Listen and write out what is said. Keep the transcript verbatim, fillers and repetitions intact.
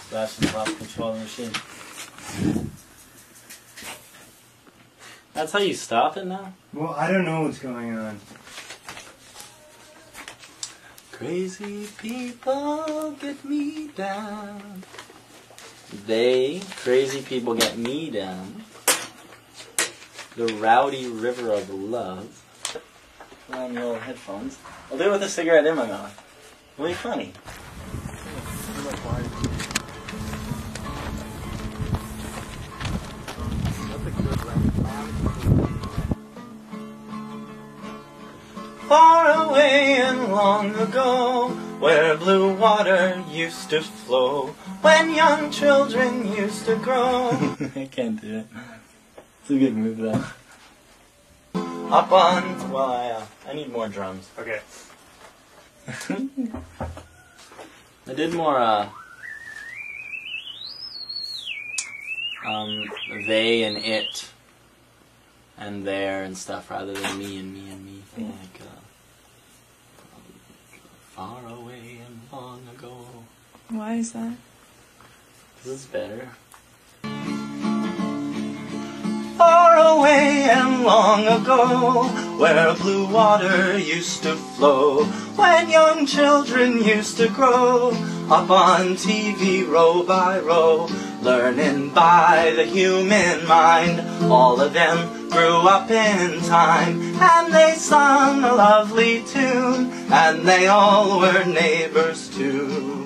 Sebastian's lost control of the machine. That's how you stop it now? Well, I don't know what's going on. Crazy people get me down. They, crazy people, get me down. The rowdy river of love. Put on your old headphones. I'll do it with a cigarette in my mouth. It'll be funny. Far away and long ago, where blue water used to flow, when young children used to grow. I can't do it. It's a good move though. Up on, well, I, uh, I need more drums. Okay. I did more, uh, um, they and it and there and stuff rather than me and me and me. Mm. Like, uh, far away and long ago. Why is that? This is better. Far away and long ago, where blue water used to flow, when young children used to grow, up on T V row by row, learning by the human mind. All of them grew up in time, and they sung a lovely tune, and they all were neighbors too.